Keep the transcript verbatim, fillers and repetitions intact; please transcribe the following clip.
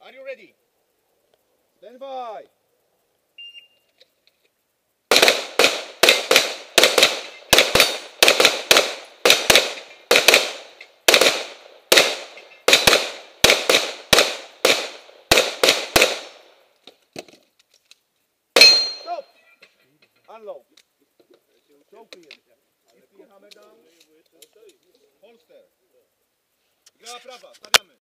Are you ready? Stand by. Stop. Unload. Choking him. Hammer down. Holster. Grała prawa, stawiamy.